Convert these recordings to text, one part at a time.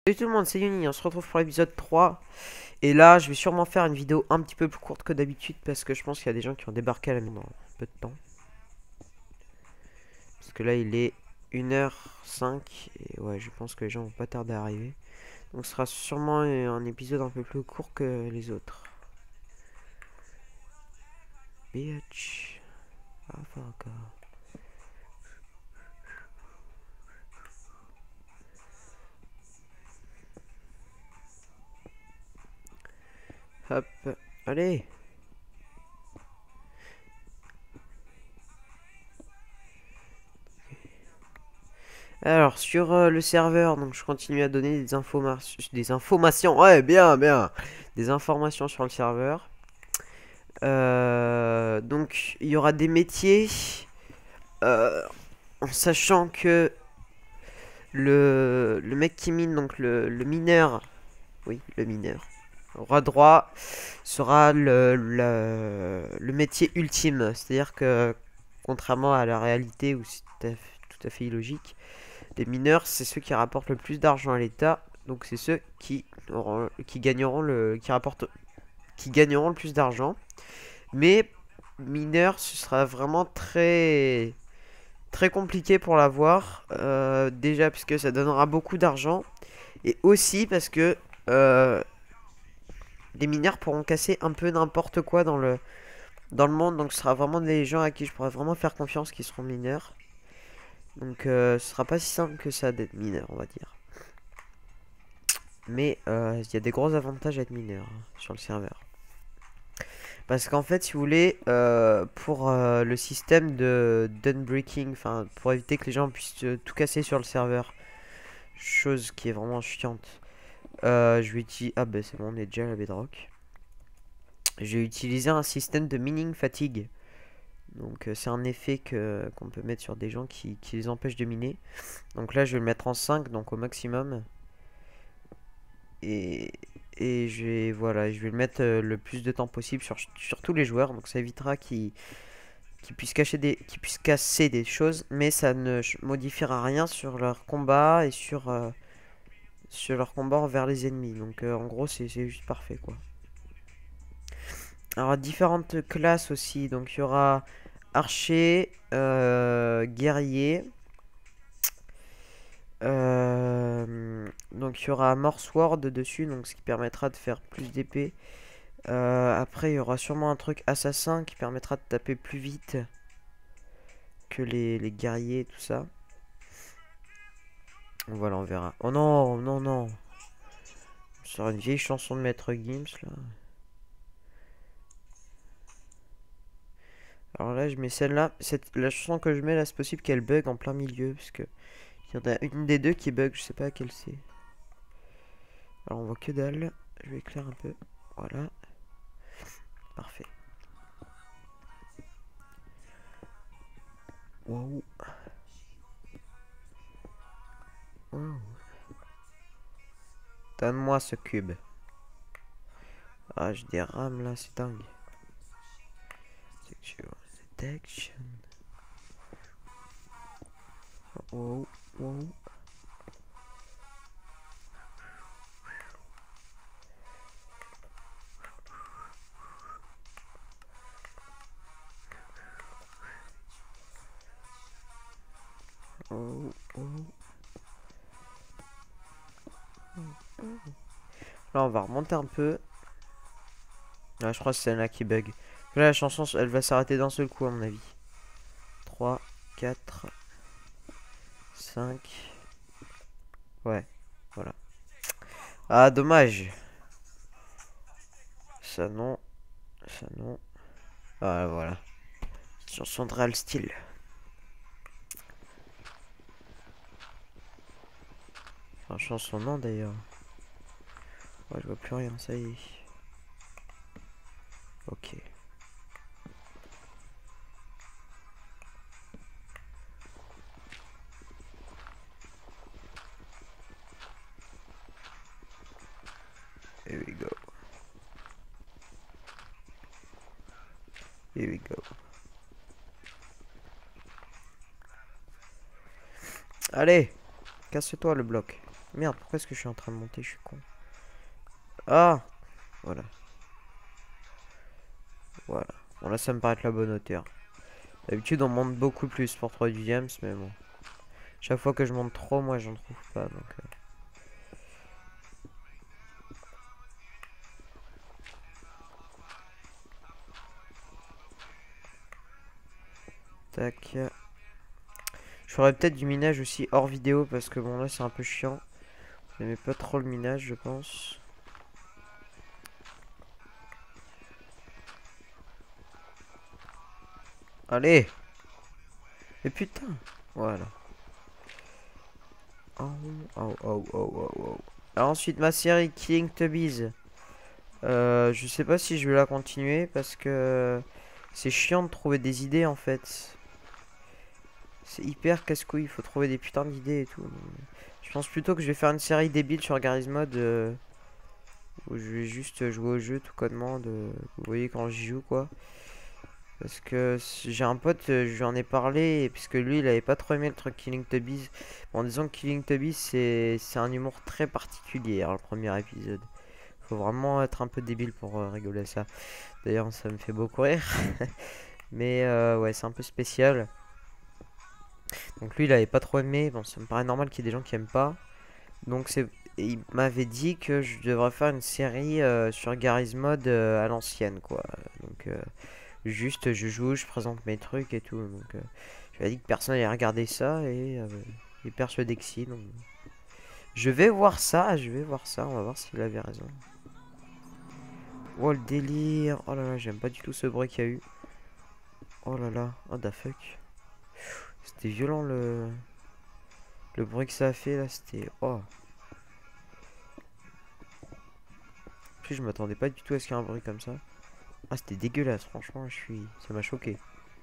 Salut tout le monde, c'est Yoni, on se retrouve pour l'épisode 3. Et là, je vais sûrement faire une vidéo un petit peu plus courte que d'habitude parce que je pense qu'il y a des gens qui ont débarqué à la maison dans peu de temps. Parce que là, il est 1h05 et ouais, je pense que les gens vont pas tarder à arriver. Donc ce sera sûrement un épisode un peu plus court que les autres. Bitch. Ah, fuck. Hop, allez. Alors, sur le serveur, donc je continue à donner des informations. Ouais, bien, bien. Des informations sur le serveur. Donc, il y aura des métiers. En sachant que le mec qui mine, donc le mineur, oui, le mineur, aura droit, sera le métier ultime. C'est-à-dire que, contrairement à la réalité où c'est tout à fait illogique, les mineurs, c'est ceux qui rapportent le plus d'argent à l'État. Donc c'est ceux qui gagneront le plus d'argent. Mais mineur, ce sera vraiment très compliqué pour l'avoir. Déjà puisque ça donnera beaucoup d'argent. Et aussi parce que les mineurs pourront casser un peu n'importe quoi dans le monde. Donc ce sera vraiment des gens à qui je pourrais vraiment faire confiance qui seront mineurs. Donc ce sera pas si simple que ça d'être mineur, on va dire. Mais il y a des gros avantages à être mineur sur le serveur. Parce qu'en fait, si vous voulez, pour le système de dunbreaking, enfin pour éviter que les gens puissent tout casser sur le serveur, chose qui est vraiment chiante, je vais utiliser... Ah bah c'est bon, on est déjà à la bedrock. Je vais utiliser un système de mining fatigue. Donc c'est un effet qu'on peut mettre sur des gens qui les empêchent de miner. Donc là je vais le mettre en 5, donc au maximum. Et, voilà, je vais le mettre le plus de temps possible sur tous les joueurs. Donc ça évitera qu'ils puissent casser des choses. Mais ça ne modifiera rien sur leur combat et sur leur combat envers les ennemis. Donc en gros c'est juste parfait quoi. Alors différentes classes aussi. Donc il y aura archer, guerrier. Donc il y aura Morse Ward dessus, donc ce qui permettra de faire plus d'épée. Après il y aura sûrement un truc assassin qui permettra de taper plus vite que les guerriers et tout ça. Voilà, on verra. Oh non, non, non. Sur une vieille chanson de Maître Gims là. Alors là je mets celle-là. La chanson que je mets là, c'est possible qu'elle bug en plein milieu. Parce que il y en a une des deux qui bug, je sais pas laquelle c'est. Alors on voit que dalle. Je vais éclairer un peu. Voilà. Parfait. Wow. Wow. Donne-moi ce cube. Ah, j'ai des rames là, c'est dingue. Detection. Wow, wow. Oh, oh. Là, on va remonter un peu. Ah, je crois que c'est celle-là qui bug. Là, la chanson, elle va s'arrêter d'un seul coup, à mon avis. 3, 4, 5. Ouais, voilà. Ah, dommage. Ça non. Ça non. Ah, voilà. Chanson de Real Steel. Enfin, chanson non d'ailleurs. Ouais, je vois plus rien, ça y est. Ok. Here we go. Here we go. Allez, casse-toi le bloc. Merde, pourquoi est-ce que je suis en train de monter? Je suis con. Ah! Voilà. Voilà. Bon, là, ça me paraît être la bonne hauteur. D'habitude, on monte beaucoup plus pour trouver du diams, mais bon. Chaque fois que je monte trop, moi, j'en trouve pas, donc... Tac. Je ferais peut-être du minage aussi hors vidéo, parce que bon, là, c'est un peu chiant. J'aimais pas trop le minage, je pense. Allez! Et putain! Voilà. Oh, oh, oh, oh, oh, oh. Alors ensuite, ma série Killing Tubbies. Je sais pas si je vais la continuer parce que c'est chiant de trouver des idées en fait. C'est hyper casse-couille, il faut trouver des putains d'idées et tout. Je pense plutôt que je vais faire une série débile sur Garry's Mod où je vais juste jouer au jeu tout connement vous voyez quand j'y joue quoi. Parce que j'ai un pote, je lui en ai parlé, et puisque lui il avait pas trop aimé le truc Killing Tubbies. En disant que Killing Tubbies c'est un humour très particulier, hein, le premier épisode. Faut vraiment être un peu débile pour rigoler à ça. D'ailleurs ça me fait beaucoup rire. Mais ouais c'est un peu spécial. Donc lui il avait pas trop aimé, bon ça me paraît normal qu'il y ait des gens qui aiment pas. Donc il m'avait dit que je devrais faire une série sur Garry's Mod à l'ancienne quoi. Donc juste je joue, je présente mes trucs et tout. Donc je lui ai dit que personne n'allait regarder ça et il est persuadé que si. Donc je vais voir ça, on va voir s'il avait raison. Oh le délire, oh là là, j'aime pas du tout ce bruit qu'il y a eu. Oh là là, oh the fuck. C'était violent le bruit que ça a fait là, c'était... Oh. Puis je m'attendais pas du tout à ce qu'il y ait un bruit comme ça. Ah c'était dégueulasse, franchement, ça m'a choqué.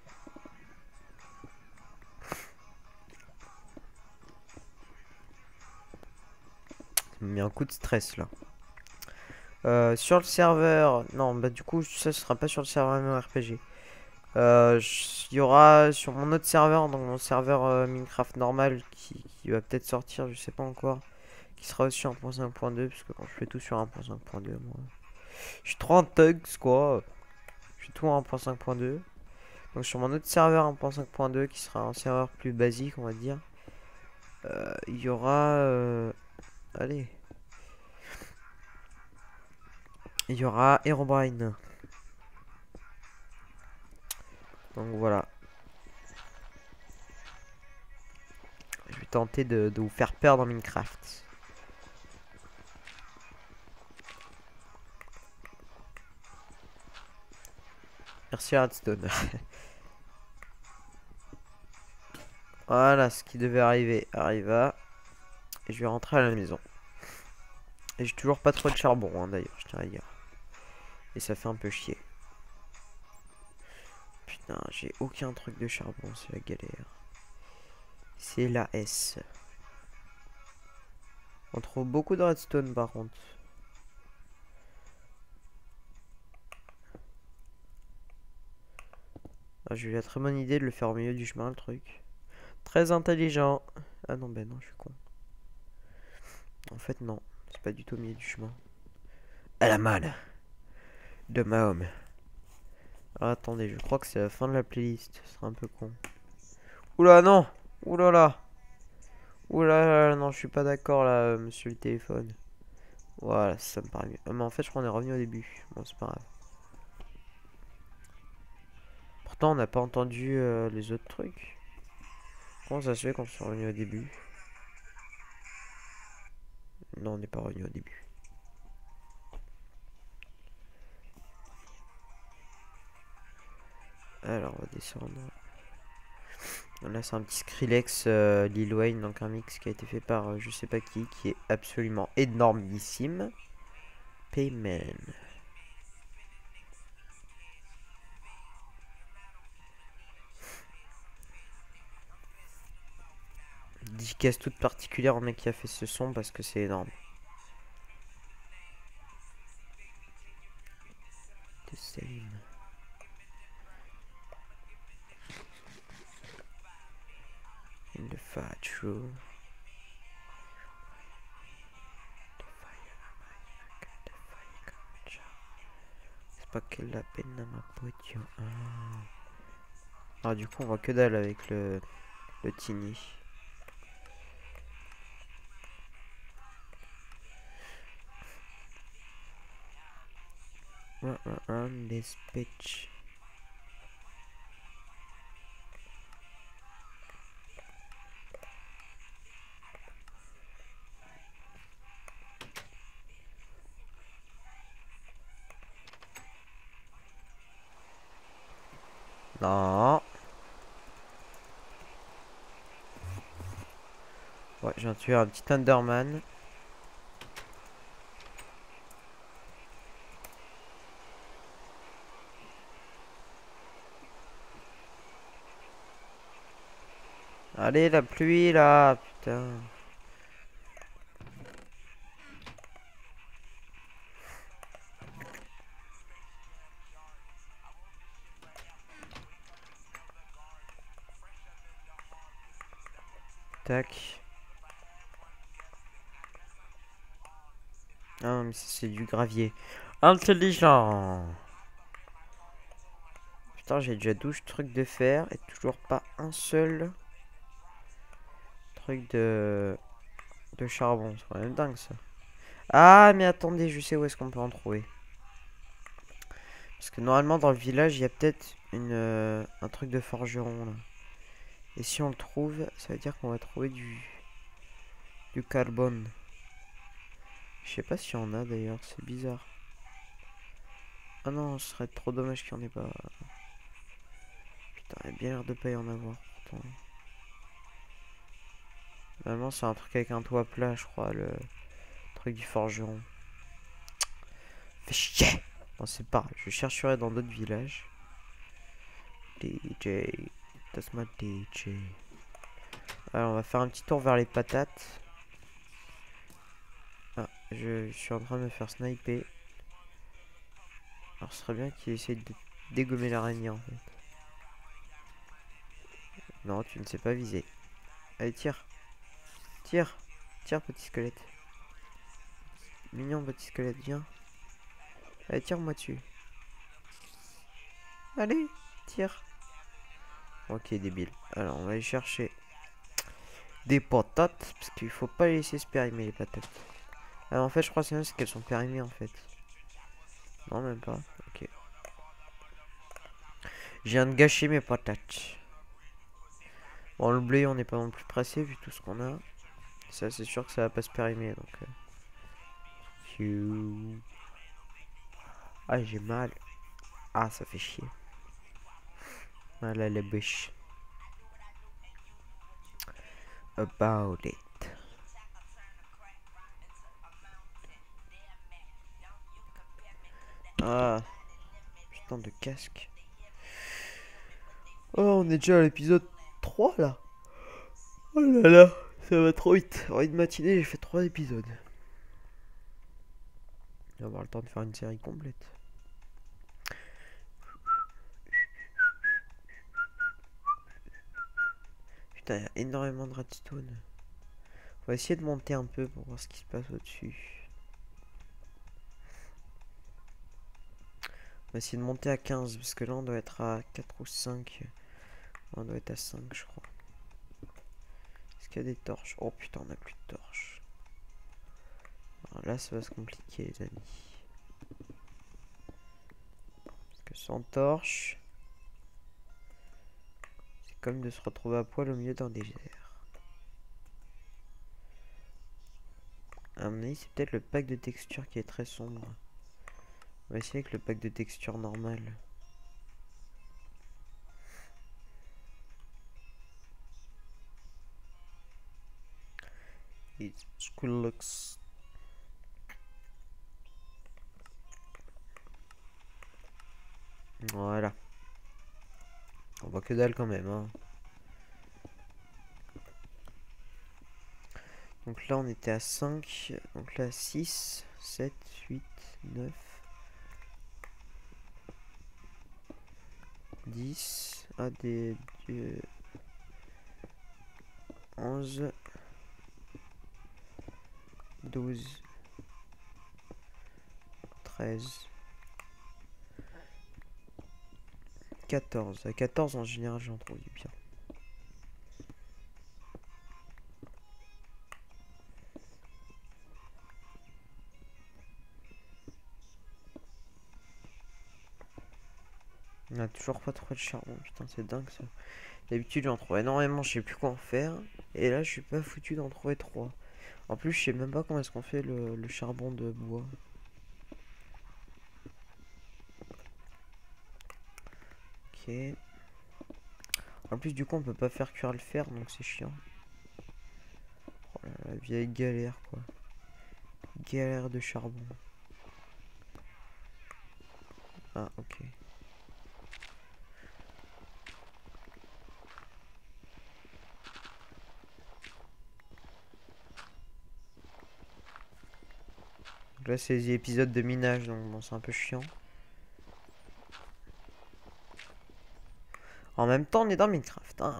Ça m'a mis un coup de stress là. Sur le serveur, non, bah du coup, ça sera pas sur le serveur MMORPG. Il y aura sur mon autre serveur, donc mon serveur Minecraft normal qui va peut-être sortir, je sais pas encore. Qui sera aussi en 1.5.2, parce que quand je fais tout sur 1.5.2, moi. Je suis trop en thugs quoi. Je suis tout en 1.5.2. Donc sur mon autre serveur 1.5.2, qui sera un serveur plus basique, on va dire. Il y aura. Allez. Il y aura Herobrine. Donc voilà. Je vais tenter de vous faire peur dans Minecraft. Merci Redstone. Voilà, ce qui devait arriver arriva. Et je vais rentrer à la maison. Et j'ai toujours pas trop de charbon, hein, d'ailleurs, je tiens à dire. Et ça fait un peu chier. Putain, j'ai aucun truc de charbon, c'est la galère. C'est la S. On trouve beaucoup de redstone par contre. Ah, j'ai eu la très bonne idée de le faire au milieu du chemin, le truc. Très intelligent. Ah non, ben non, je suis con. En fait, non. C'est pas du tout au milieu du chemin. À la malle de Mahom. Alors attendez, je crois que c'est la fin de la playlist. Ce sera un peu con. Oula, non. Oula là. Oula là, non, je suis pas d'accord là, monsieur le téléphone. Voilà, ça me paraît mieux. Ah, mais en fait, je crois qu'on est revenu au début. Bon, c'est pas grave. Pourtant, on n'a pas entendu les autres trucs. Comment ça se fait qu'on soit revenu au début? Non, on n'est pas revenu au début. Alors, on va descendre. Là, c'est un petit Skrillex Lil Wayne, donc un mix qui a été fait par je sais pas qui est absolument énormissime. Payman. Dédicace toute particulière au mec qui a fait ce son parce que c'est énorme. The same. In the fat room. C'est pas que la peine à ma pote. Ah, du coup, on voit que dalle avec le Tiny. Run this bitch. Non. Ouais, j'ai tué un petit Thunderman. Allez, la pluie là, putain. Tac. Ah, mais c'est du gravier. Intelligent. Putain, j'ai déjà 12 trucs de fer et toujours pas un seul truc de charbon. C'est quand même dingue ça. Ah, mais attendez, je sais où est-ce qu'on peut en trouver. Parce que normalement, dans le village, il y a peut-être un truc de forgeron là. Et si on le trouve, ça veut dire qu'on va trouver du carbone. Je sais pas s'il y en a d'ailleurs, c'est bizarre. Ah non, ce serait trop dommage qu'il n'y en ait pas. Putain, il y a bien l'air de pas y en avoir pourtant. Normalement, c'est un truc avec un toit plat, je crois, le truc du forgeron. Fais chier! Bon, c'est pas grave, je chercherai dans d'autres villages. DJ, that's my DJ. Alors, on va faire un petit tour vers les patates. Ah, je suis en train de me faire sniper. Alors, ce serait bien qu'il essaye de dégommer l'araignée en fait. Non, tu ne sais pas viser. Allez, tire. Tire. Tire, petit squelette. Mignon, petit squelette, viens. Allez, tire-moi dessus. Allez, tire. Ok, débile. Alors, on va aller chercher des patates. Parce qu'il faut pas les laisser se périmer, les patates. Alors, en fait, je crois que c'est qu'elles sont périmées, en fait. Non, même pas. Ok. Je viens de gâcher mes patates. Bon, le blé, on n'est pas non plus pressé, vu tout ce qu'on a. Ça, c'est sûr que ça va pas se périmer, donc... Ah, j'ai mal. Ah, ça fait chier. Mal à la bouche. About it. Ah, putain de casque. Oh, on est déjà à l'épisode 3 là. Oh là là, ça va trop vite. En une matinée, j'ai fait 3 épisodes. On va avoir le temps de faire une série complète. Putain, il y a énormément de redstone. On va essayer de monter un peu pour voir ce qui se passe au-dessus. On va essayer de monter à 15 parce que là on doit être à 4 ou 5. On doit être à 5 je crois. Est-ce qu'il y a des torches? Oh putain, on a plus de torches. Alors là ça va se compliquer les amis. Parce que sans torche, c'est comme de se retrouver à poil au milieu d'un désert. À mon avis c'est peut-être le pack de texture qui est très sombre. On va essayer avec le pack de texture normal. It looks. Voilà. On voit que dalle quand même. Hein. Donc là on était à 5. Donc là 6, 7, 8, 9, 10. Ah des 11, 12, 13, 14. À 14 en général j'en trouve du bien. On a toujours pas trouvé de charbon, putain c'est dingue ça. D'habitude j'en trouve énormément, je sais plus quoi en faire. Et là je suis pas foutu d'en trouver 3. En plus je sais même pas comment est-ce qu'on fait le charbon de bois. Ok. En plus du coup on peut pas faire cuire le fer donc c'est chiant. Oh là là, la vieille galère quoi. Galère de charbon. Ah ok. Donc là c'est les épisodes de minage donc bon c'est un peu chiant. En même temps on est dans Minecraft hein.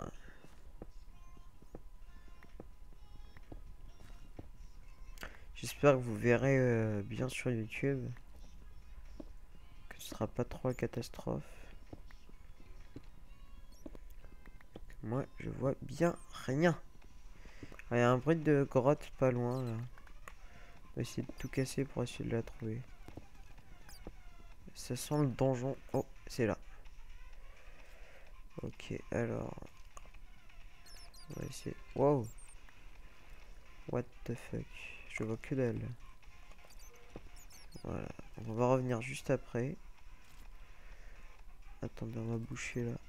J'espère que vous verrez bien sur YouTube. Que ce sera pas trop la catastrophe. Moi je vois bien rien. Il y a un bruit de grotte pas loin là. On va essayer de tout casser pour essayer de la trouver. Ça sent le donjon. Oh, c'est là. Ok, alors. On va essayer. Wow. What the fuck. Je vois que dalle. Voilà. On va revenir juste après. Attendez, on va boucher là.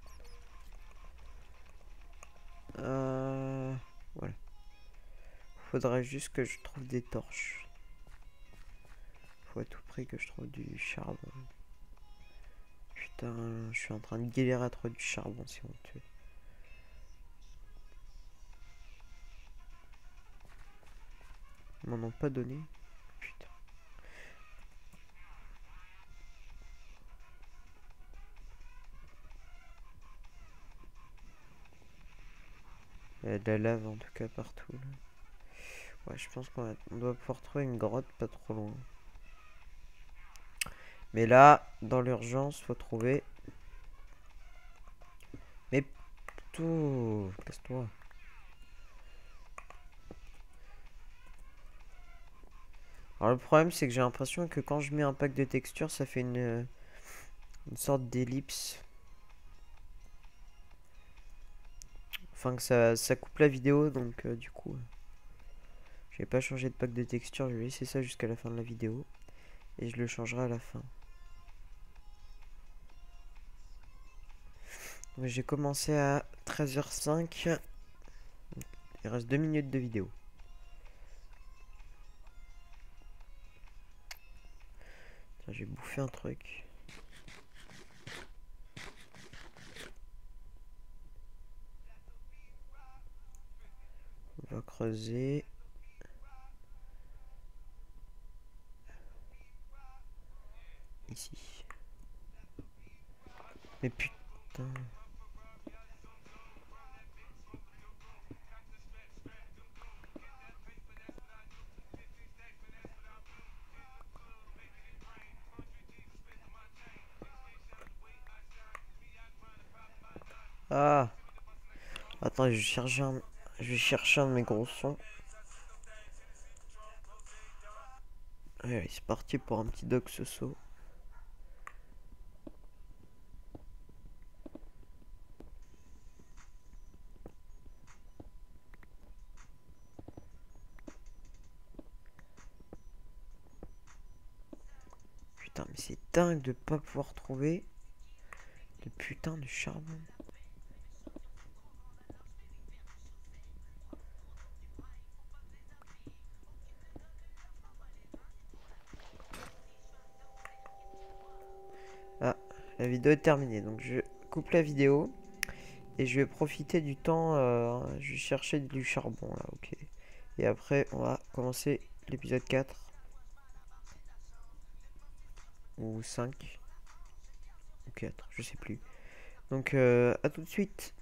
Voilà. Faudrait juste que je trouve des torches. Faut à tout prix que je trouve du charbon. Putain, je suis en train de galérer à trouver du charbon si on tue. Ils m'en ont pas donné. Putain. Il y a de la lave en tout cas partout là. Ouais, je pense qu'on doit pouvoir trouver une grotte pas trop loin. Mais là, dans l'urgence, faut trouver. Mais tout, casse-toi. Alors le problème, c'est que j'ai l'impression que quand je mets un pack de textures, ça fait une sorte d'ellipse. Enfin que ça coupe la vidéo, donc du coup, je vais pas changer de pack de texture. Je vais laisser ça jusqu'à la fin de la vidéo et je le changerai à la fin. J'ai commencé à 13h05. Il reste 2 minutes de vidéo. J'ai bouffé un truc. On va creuser. Ici. Mais putain. Ah. Attends, je vais chercher un de mes gros sons. Allez, c'est parti pour un petit dog soso. Putain, mais c'est dingue de pas pouvoir trouver de putain de charbon. Ah, la vidéo est terminée, donc je coupe la vidéo et je vais profiter du temps. Je vais chercher du charbon là, ok. Et après, on va commencer l'épisode 4 ou 5 ou 4, je sais plus. Donc, à tout de suite.